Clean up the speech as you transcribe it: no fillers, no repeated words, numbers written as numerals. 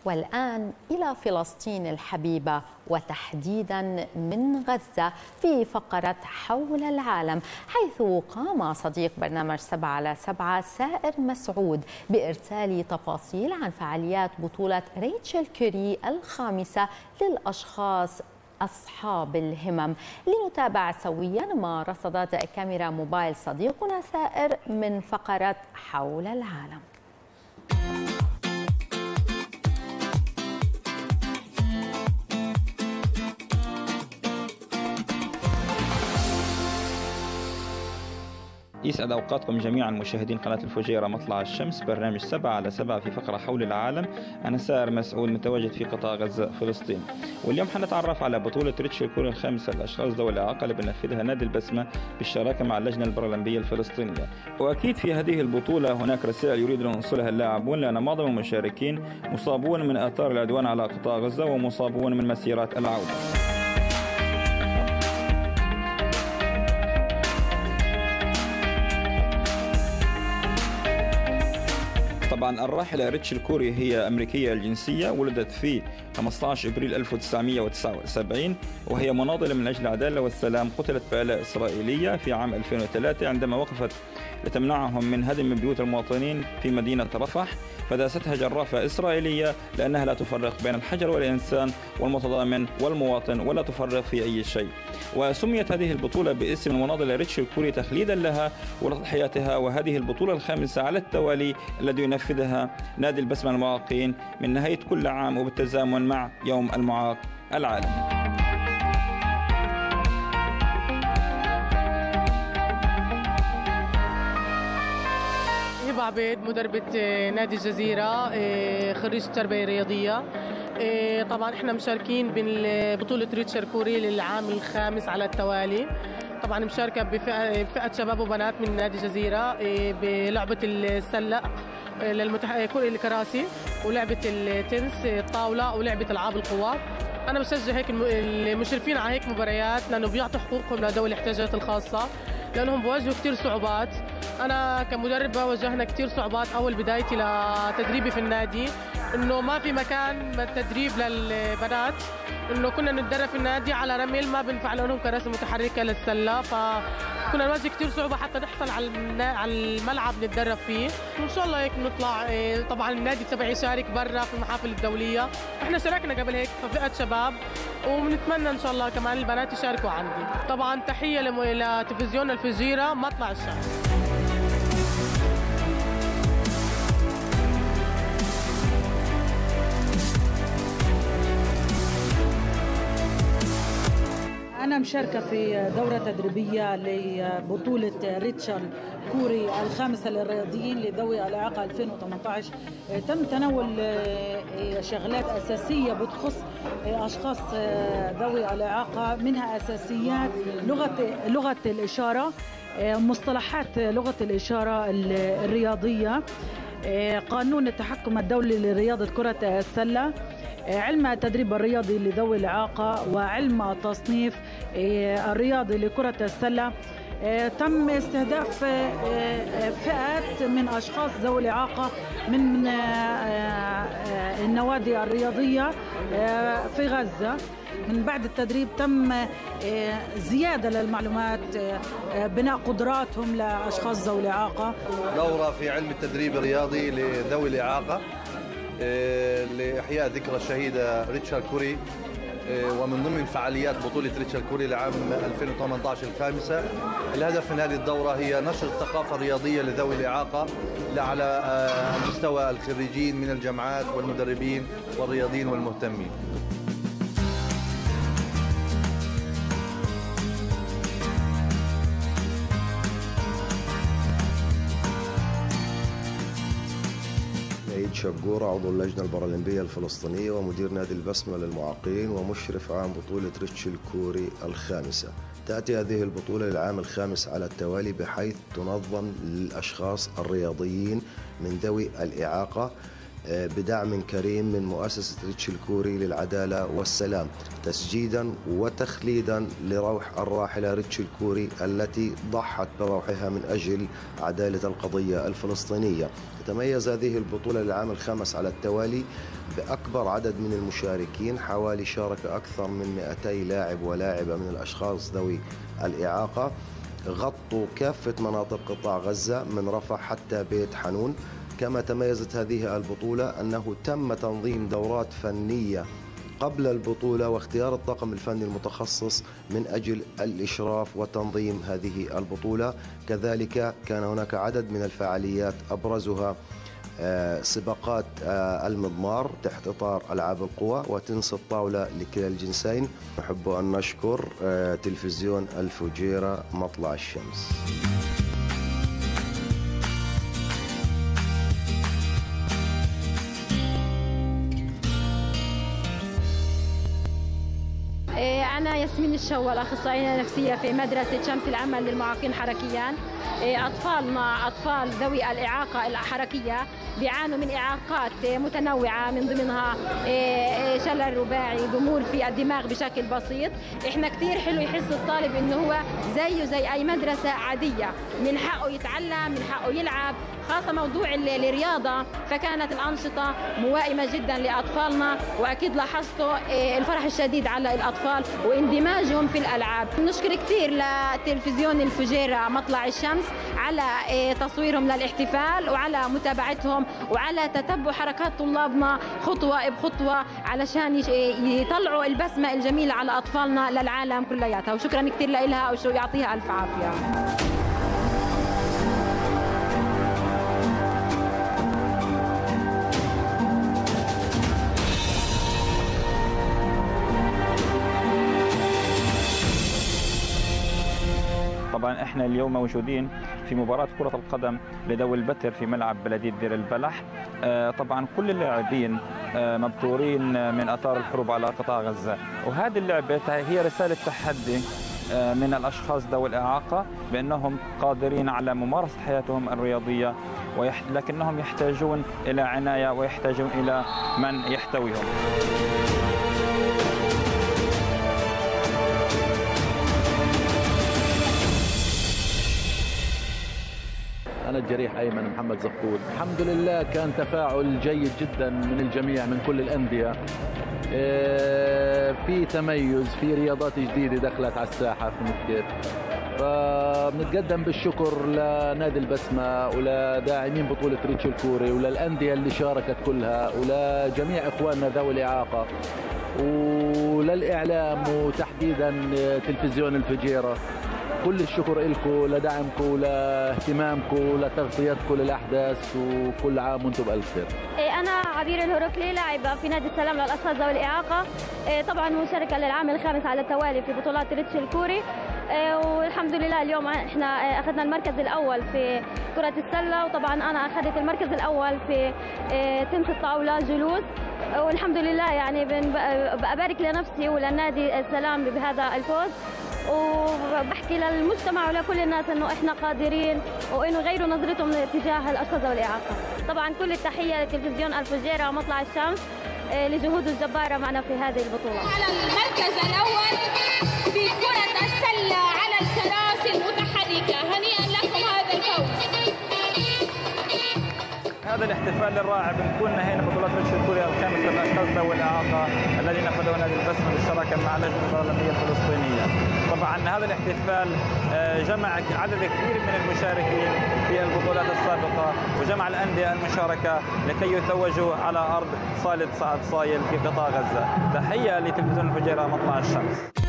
والآن إلى فلسطين الحبيبة وتحديدا من غزة في فقرة حول العالم، حيث قام صديق برنامج 7على7 سائر مسعود بإرسال تفاصيل عن فعاليات بطولة ريتشل كوري الخامسة للأشخاص أصحاب الهمم. لنتابع سويا ما رصدت كاميرا موبايل صديقنا سائر من فقرة حول العالم. يسعد أوقاتكم جميعا مشاهدين قناة الفجيرة مطلع الشمس، برنامج 7على7 في فقرة حول العالم. أنا سائر مسعود متواجد في قطاع غزة فلسطين، واليوم حنتعرف على بطولة ريتشل كوري الخامسة للأشخاص ذوي الإعاقة اللي بنفذها نادي البسمة بالشراكة مع اللجنة البارالمبية الفلسطينية. وأكيد في هذه البطولة هناك رسائل يريد أن يوصلها اللاعبون، لأن معظم المشاركين مصابون من آثار العدوان على قطاع غزة ومصابون من مسيرات العودة. طبعا الراحلة ريتشل كوري هي أمريكية الجنسية، ولدت في 15 أبريل 1979، وهي مناضلة من أجل العدالة والسلام. قتلت بآلة إسرائيلية في عام 2003 عندما وقفت لتمنعهم من هدم بيوت المواطنين في مدينة رفح، فداستها جرافة إسرائيلية لأنها لا تفرق بين الحجر والإنسان والمتضامن والمواطن ولا تفرق في أي شيء. وسميت هذه البطولة باسم المناضلة ريتشل كوري تخليدا لها ولتضحياتها، وهذه البطولة الخامسة على التوالي الذي ينفذها نادي البسمة المعاقين من نهاية كل عام وبالتزامن مع يوم المعاق العالمي. عبيد مدربة نادي الجزيرة، خريج التربية الرياضية. طبعا احنا مشاركين ببطولة ريتشل كوري للعام الخامس على التوالي. طبعا مشاركة بفئة شباب وبنات من نادي الجزيرة بلعبة السلة كرة الكراسي، ولعبة التنس الطاولة، ولعبة ألعاب القوى. أنا بشجع هيك المشرفين على هيك مباريات، لأنه بيعطوا حقوقهم لذوي الاحتياجات الخاصة، لأنهم بواجهوا كتير صعوبات. أنا كمدربة واجهنا كتير صعوبات أول بدايتي لتدريبي في النادي، إنه ما في مكان تدريب للبنات، إنه كنا نتدرب في النادي على رمل، ما بنفع لهم كراسي متحركة للسلة، فكنا نواجه كتير صعوبة حتى نحصل على الملعب نتدرب فيه. وإن شاء الله هيك نطلع. طبعا النادي تبعي يشارك برا في المحافل الدولية، إحنا شاركنا قبل هيك في فئة شباب، وبنتمنى إن شاء الله كمان البنات يشاركوا عندي. طبعا تحية لتلفزيون الفجيرة مطلع الشمس. أنا مشاركة في دورة تدريبية لبطولة ريتشل كوري الخامسة للرياضيين لذوي الإعاقة 2018. تم تناول شغلات أساسية بتخص أشخاص ذوي الإعاقة، منها أساسيات لغة الإشارة، مصطلحات لغة الإشارة الرياضية، قانون التحكم الدولي لرياضة كرة السلة، علم التدريب الرياضي لذوي الإعاقة، وعلم التصنيف الرياضي لكرة السلة. تم استهداف فئات من أشخاص ذوي الإعاقة من النوادي الرياضية في غزة. من بعد التدريب تم زيادة للمعلومات، بناء قدراتهم لأشخاص ذوي الإعاقة. دورة في علم التدريب الرياضي لذوي الإعاقة لإحياء ذكرى الشهيدة ريتشل كوري، ومن ضمن فعاليات بطولة ريتشل كوري لعام 2018 الخامسة. الهدف من هذه الدورة هي نشر الثقافة الرياضية لذوي الإعاقة على مستوى الخريجين من الجامعات والمدربين والرياضيين والمهتمين. شقورة، عضو اللجنة البارالمبية الفلسطينية ومدير نادي البسمة للمعاقين ومشرف عام بطولة ريتشل كوري الخامسة. تأتي هذه البطولة للعام الخامس على التوالي، بحيث تنظم للأشخاص الرياضيين من ذوي الإعاقة بدعم كريم من مؤسسة ريتش الكوري للعدالة والسلام، تسجيدا وتخليدا لروح الراحلة ريتش الكوري التي ضحت بروحها من أجل عدالة القضية الفلسطينية. تتميز هذه البطولة للعام الخامس على التوالي بأكبر عدد من المشاركين، حوالي شارك أكثر من 200 لاعب ولاعبة من الأشخاص ذوي الإعاقة، غطوا كافة مناطق قطاع غزة من رفح حتى بيت حنون. كما تميزت هذه البطولة أنه تم تنظيم دورات فنية قبل البطولة واختيار الطاقم الفني المتخصص من أجل الإشراف وتنظيم هذه البطولة. كذلك كان هناك عدد من الفعاليات أبرزها سباقات المضمار تحت إطار ألعاب القوى وتنس الطاولة لكلا الجنسين. نحب أن نشكر تلفزيون الفجيرة مطلع الشمس. أنا ياسمين الشوال، أخصائية نفسية في مدرسة شمس العمل للمعاقين حركيا. أطفال ذوي الإعاقة الحركية بيعانوا من إعاقات متنوعة، من ضمنها شلل رباعي، ضمور في الدماغ بشكل بسيط. إحنا كتير حلو يحس الطالب إنه هو زيه زي أي مدرسة عادية، من حقه يتعلم، من حقه يلعب، خاصة موضوع الرياضة. فكانت الأنشطة موائمة جدا لأطفالنا، وأكيد لاحظتوا الفرح الشديد على الأطفال واندماجهم في الألعاب. نشكر كتير لتلفزيون الفجيرة مطلع الشمس على تصويرهم للاحتفال وعلى متابعتهم وعلى تتبع حركات طلابنا خطوة بخطوة علشان يطلعوا البسمة الجميلة على أطفالنا للعالم كلياتها. وشكرا كتير لها ويعطيها ألف عافية. طبعا احنا اليوم موجودين في مباراة كرة القدم لذوي البتر في ملعب بلدية دير البلح. طبعا كل اللاعبين مبتورين من اثار الحروب على قطاع غزة، وهذه اللعبة هي رسالة تحدي من الاشخاص ذوي الاعاقة بانهم قادرين على ممارسة حياتهم الرياضية، لكنهم يحتاجون الى عناية ويحتاجون الى من يحتويهم. أنا الجريح أيمن محمد زقود. الحمد لله كان تفاعل جيد جدا من الجميع، من كل الأندية. في تميز، في رياضات جديدة دخلت على الساحة، فهمت كيف؟ فبنتقدم بالشكر لنادي البسمة ولداعمين بطولة ريتش الكوري وللأندية اللي شاركت كلها ولجميع إخواننا ذوي الإعاقة وللإعلام وتحديدا تلفزيون الفجيرة. كل الشكر لكم لدعمكم ولاهتمامكم ولتغطيتكم للأحداث، وكل عام وانتم بألف خير. أنا عبير الهروكلي، لاعبة في نادي السلام للأشخاص ذوي الإعاقة. طبعا مشاركة للعام الخامس على التوالي في بطولات ريتش الكوري، والحمد لله اليوم احنا أخذنا المركز الأول في كرة السلة، وطبعا أنا أخذت المركز الأول في تنس الطاولة جلوس، والحمد لله يعني بأبارك لنفسي وللنادي السلام بهذا الفوز، وبحكي للمجتمع ولكل الناس انه احنا قادرين وانه يغيروا نظرتهم تجاه الاشخاص ذوي الاعاقه. طبعا كل التحيه لتلفزيون الفجيره مطلع الشمس لجهود الجباره معنا في هذه البطوله. على المركز الاول في كره السله على الكراسي المتحركه، هنيئا لكم هذا الفوز. هذا الاحتفال الرائع بنكون نهينا بطولات ريتش الكوري الخامس للاشخاص ذوي الاعاقه الذين نفذوا نادي البسمه بالشراكه مع اللجنه الاولمبيه الفلسطينيه. طبعا هذا الاحتفال جمع عدد كبير من المشاركين في البطولات السابقه، وجمع الانديه المشاركه لكي يتوجوا على ارض صاله سعد صايل في قطاع غزه. تحيه لتلفزيون الفجيره مطلع الشمس.